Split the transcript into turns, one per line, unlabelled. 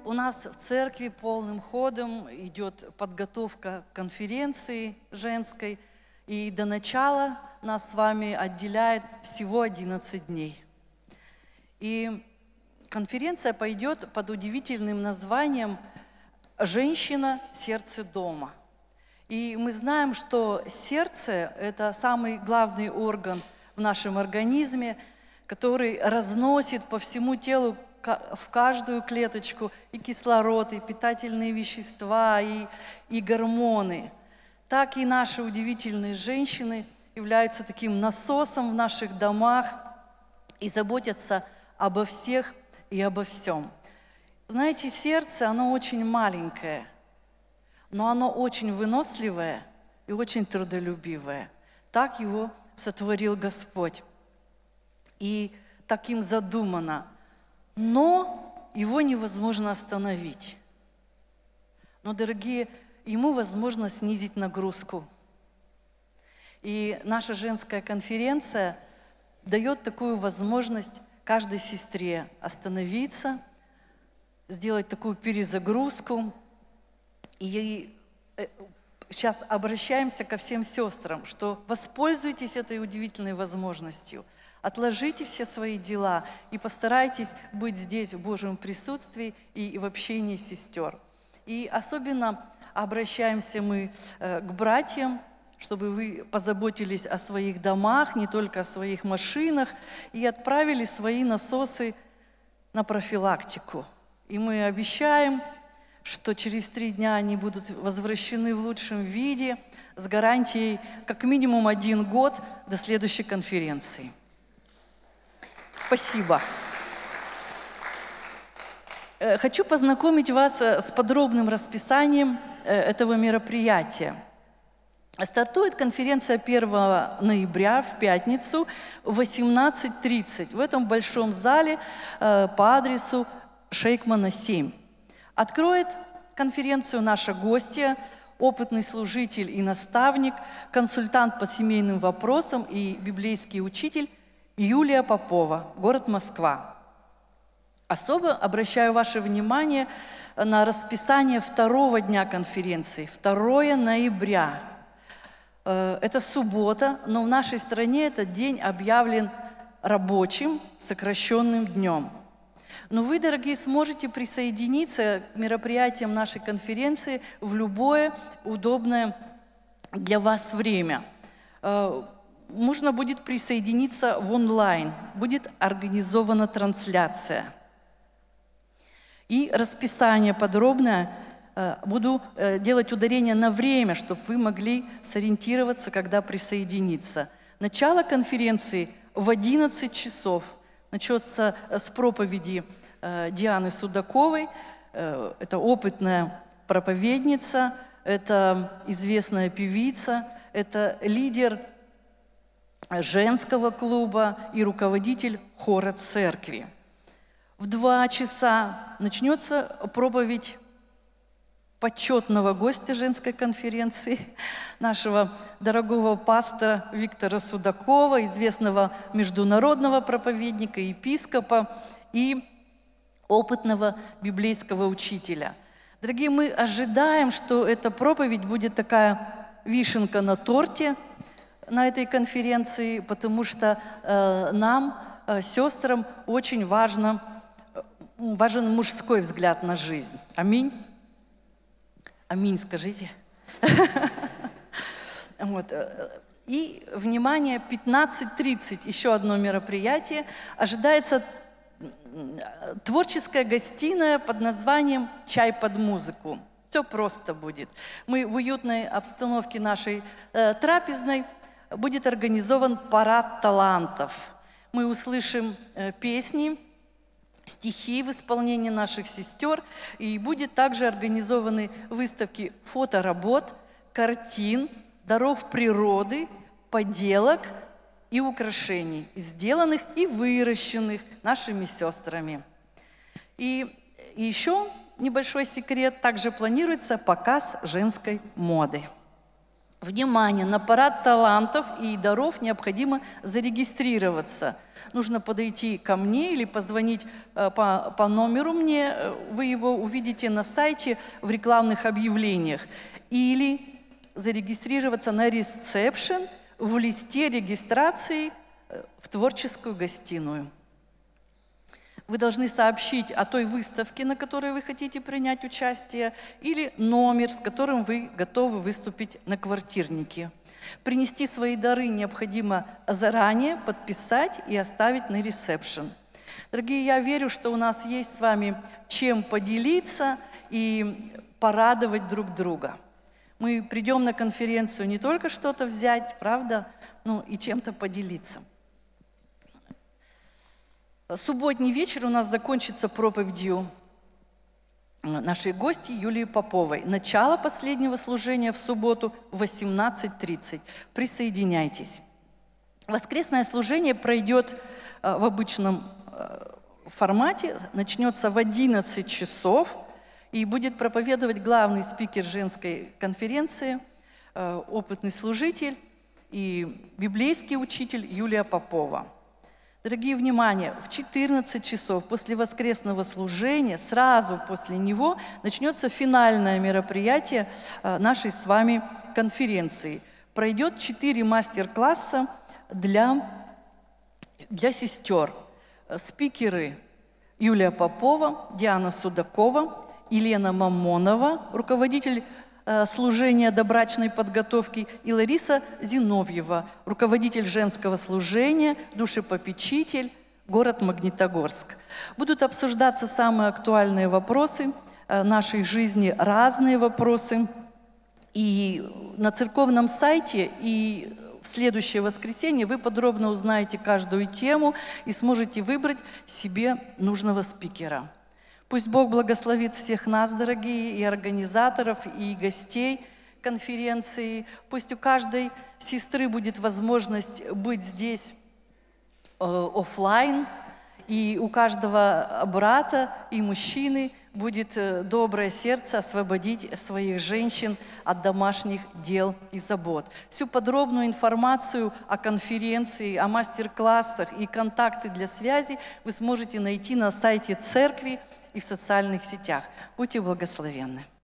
у нас в церкви полным ходом идет подготовка к конференции женской, и до начала нас с вами отделяет всего 11 дней. И конференция пойдет под удивительным названием «Женщина – сердце дома». И мы знаем, что сердце – это самый главный орган в нашем организме, который разносит по всему телу, в каждую клеточку и кислород, и питательные вещества, и гормоны. Так и наши удивительные женщины являются таким насосом в наших домах и заботятся обо всех и обо всем. Знаете, сердце, оно очень маленькое, но оно очень выносливое и очень трудолюбивое. Так его сотворил Господь. И таким задумано. Но его невозможно остановить. Но, дорогие, ему возможно снизить нагрузку. И наша женская конференция дает такую возможность каждой сестре остановиться, сделать такую перезагрузку. И сейчас обращаемся ко всем сестрам, что воспользуйтесь этой удивительной возможностью. Отложите все свои дела и постарайтесь быть здесь в Божьем присутствии и в общении сестер. И особенно обращаемся мы к братьям, чтобы вы позаботились о своих домах, не только о своих машинах, и отправили свои насосы на профилактику. И мы обещаем, что через 3 дня они будут возвращены в лучшем виде с гарантией как минимум 1 год до следующей конференции. Спасибо. Хочу познакомить вас с подробным расписанием этого мероприятия. Стартует конференция 1 ноября в пятницу в 18:30 в этом большом зале по адресу Шейкмана, 7. Откроет конференцию наша гостья, опытный служитель и наставник, консультант по семейным вопросам и библейский учитель Юлия Попова, город Москва. Особо обращаю ваше внимание на расписание 2-го дня конференции, 2 ноября. Это суббота, но в нашей стране этот день объявлен рабочим, сокращенным днем. Но вы, дорогие, сможете присоединиться к мероприятиям нашей конференции в любое удобное для вас время. Можно будет присоединиться в онлайн, будет организована трансляция. И расписание подробное, буду делать ударение на время, чтобы вы могли сориентироваться, когда присоединиться. Начало конференции в 11 часов. Начнется с проповеди Дианы Судаковой. Это опытная проповедница, это известная певица, это лидер женского клуба и руководитель хора церкви. В 2 часа начнется проповедь почетного гостя женской конференции, нашего дорогого пастора Виктора Судакова, известного международного проповедника, епископа и опытного библейского учителя. Дорогие, мы ожидаем, что эта проповедь будет такая вишенка на торте на этой конференции, потому что нам, сестрам, очень важен мужской взгляд на жизнь. Аминь. Аминь, скажите. Вот. И, внимание, 15:30, еще одно мероприятие. Ожидается творческая гостиная под названием «Чай под музыку». Все просто будет. Мы в уютной обстановке нашей трапезной будет организован парад талантов. Мы услышим песни, стихи в исполнении наших сестер, и будет также организованы выставки фоторабот, картин, даров природы, поделок и украшений, сделанных и выращенных нашими сестрами. И еще небольшой секрет, также планируется показ женской моды. Внимание, на парад талантов и даров необходимо зарегистрироваться. Нужно подойти ко мне или позвонить по номеру мне, вы его увидите на сайте в рекламных объявлениях, или зарегистрироваться на ресепшн в листе регистрации в творческую гостиную. Вы должны сообщить о той выставке, на которой вы хотите принять участие, или номер, с которым вы готовы выступить на квартирнике. Принести свои дары необходимо заранее, подписать и оставить на ресепшн. Дорогие, я верю, что у нас есть с вами чем поделиться и порадовать друг друга. Мы придем на конференцию не только что-то взять, правда, но и чем-то поделиться. Субботний вечер у нас закончится проповедью нашей гости Юлии Поповой. Начало последнего служения в субботу в 18:30. Присоединяйтесь. Воскресное служение пройдет в обычном формате, начнется в 11 часов и будет проповедовать главный спикер женской конференции, опытный служитель и библейский учитель Юлия Попова. Дорогие, внимание, в 14 часов после воскресного служения, сразу после него, начнется финальное мероприятие нашей с вами конференции. Пройдет 4 мастер-класса для сестер. Спикеры Юлия Попова, Диана Судакова, Елена Мамонова, руководитель служения добрачной подготовки, и Лариса Зиновьева, руководитель женского служения, душепопечитель, город Магнитогорск. Будут обсуждаться самые актуальные вопросы нашей жизни, разные вопросы. И на церковном сайте и в следующее воскресенье вы подробно узнаете каждую тему и сможете выбрать себе нужного спикера. Пусть Бог благословит всех нас, дорогие, и организаторов, и гостей конференции. Пусть у каждой сестры будет возможность быть здесь офлайн, и у каждого брата и мужчины будет доброе сердце освободить своих женщин от домашних дел и забот. Всю подробную информацию о конференции, о мастер-классах и контакты для связи вы сможете найти на сайте церкви и в социальных сетях. Будьте благословенны.